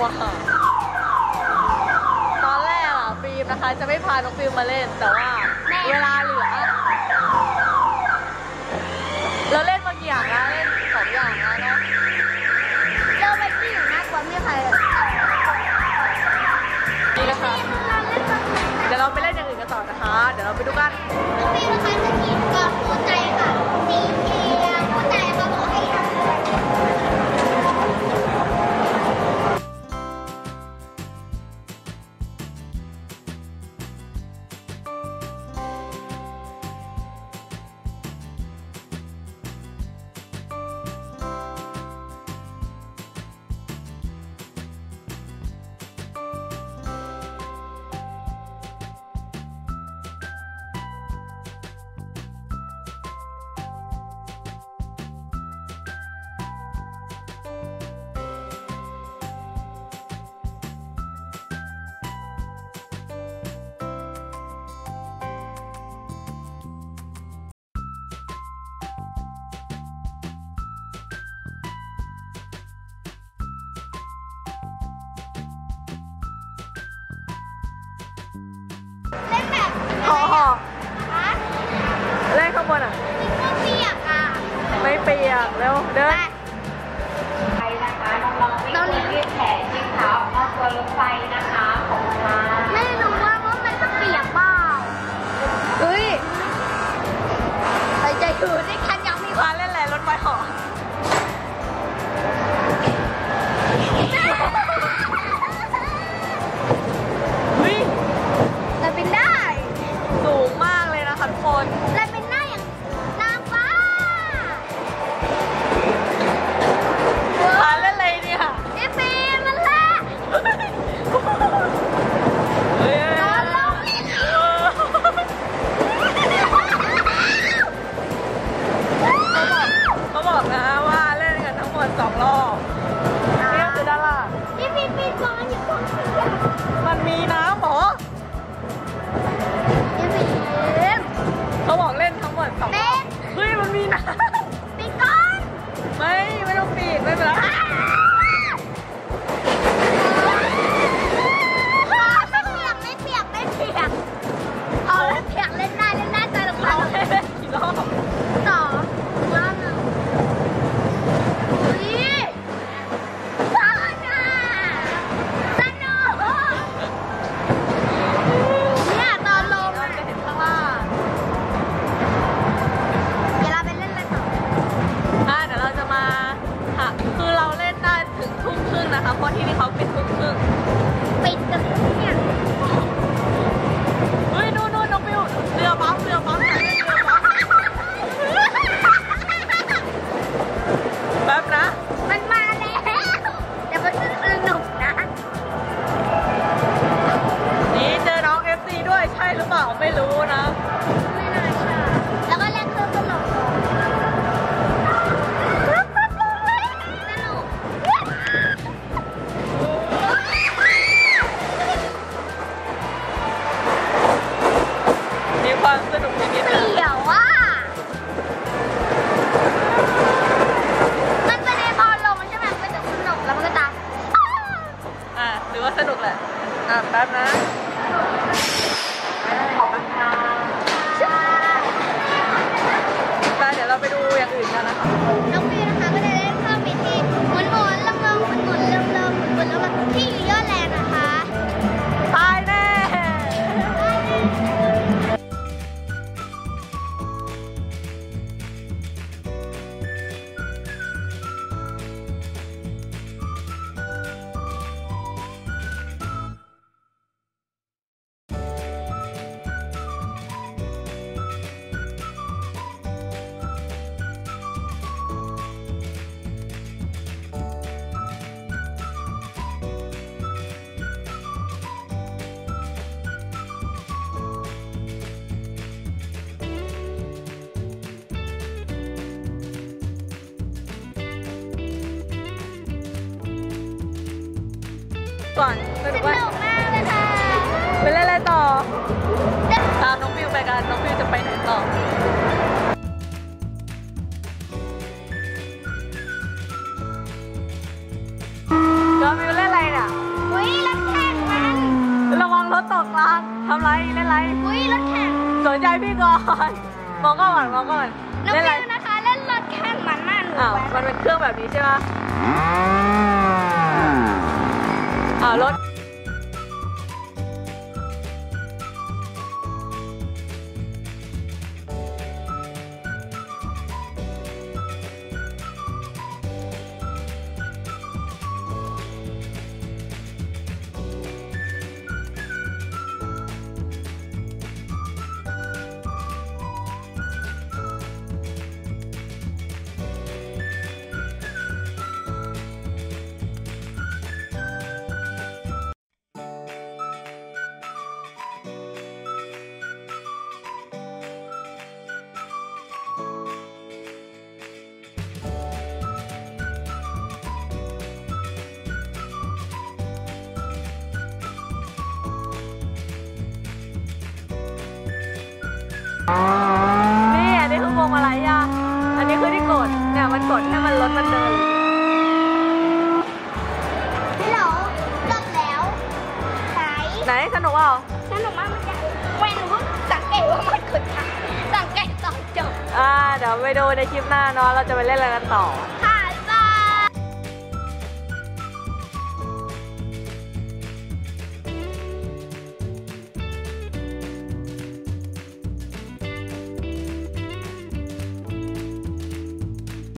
อ่ะตอนแรกอ่ะฟิล์มนะคะจะไม่พาน้องฟิล์มมาเล่นแต่ว่าเวลาเหลือเราเล่นมากี่อย่างนะเล่น2 อย่างนะเนาะเราไปที่อยู่น่ากลัวไม่ใครนี่นะคะเดี๋ยวเราไปเล่นอย่างอื่นกันต่อนะคะเดี๋ยวเราไปดูกันนี่นะคะจะกินกับหัวใจค่ะสีเขียวหัวใจเขาบอกให้ทำเล่นแบบห่อฮะเล่นข้างบนอ่ะไม่เปียกอ่ะไม่เปียกเร็วเดินไปนะคะน้องๆไม่ควรยืดแขนยืดขาออกนอกตัวรถไฟนะคะของมาไม่รู้ว่ามันจะเปียกเปล่าเฮ้ยไปใจอยู่ด้วยกันยังมีมาเล่นอะไรรถไฟห่อเราเป็นได้สูงมากเลยนะคะทุกคนเราเป็นได้อย่างนางฟ้ามาเล่นอะไรเนี่ยไอ้ฟีมันแหละนอนลงเขาบอกนะว่าเล่นกันทั้งหมด2 รอบนี่คือด้านล่างพี่ปีนก่อนอย่าก่อนมันมีน้ำเหรอเขาบอกเล่นทั้งหมด2 รอบเฮ้ยมันมีน้ำปีนก่อนไม่ต้องปีนไม่เป็นไรไม่เปียกเอาเปียกเล่นได้ใจลงไปเล่นกี่รอบ 2 รอบนึงสนุกเนี่ยตอนลงจะเห็นข้างล่างเดี๋ยวเราไปเล่นอะไรต่อเดี๋ยวเราจะมาคือเราเล่นได้ถึง 20:30นะคะเพราะที่นี่เขาปิด 20:30 ปิดกันเนี่ยเฮ้ยนู่นน้องฟิวเรือบัฟไหนเรือบัฟแป๊บนะมันมาแล้วแต่มันสนุกนะนี่เจอน้อง FC ด้วยใช่หรือเปล่าไม่รู้นะไม่น่าใช่แล้วก็เล่นเครื่องตลกมีความสนุกนิดๆเดี๋ยวว่ามันเป็นในบอลลงใช่ไหมมันจะสนุกแล้วมันก็ตามหรือว่าสนุกแหละแป๊บนะขอบคุณค่ะเดี๋ยวเราไปดูอย่างอื่นกันนะคะน้องฟิวนะคะก็ได้เล่นเครื่องบินที่หมุนเริ่มที่ยอดแลนด์นะคะตายแน่ก่อนสนุกมากเลยค่ะไปเล่นอะไรต่อตามน้องฟิวไปกันน้องฟิวจะไปไหนต่อน้องฟิวเล่นอะไรเนี่ยอุ้ยรถแข่งสนใจพี่ก่อนมองก่อนมองก่อนน้องเล่นอะไรฟิวนะคะเล่นรถแข่งมันมากหนูอ้าวมันเป็นเครื่องแบบนี้ใช่ไหมอ้าวรถนี่อันนี้คือพวงมาลัยอ่ะอันนี้คือที่กดเนี่ยมันกดให้มันรถมันเดินฮัลโหลจบแล้วไหนไหนสนุกเปล่าสนุกมากมันจะไม่รู้สังเกตว่ามันกดค่ะสังเกตตอนจบเดี๋ยวไปดูในคลิปหน้าเนาะเราจะไปเล่นอะไรกันต่อ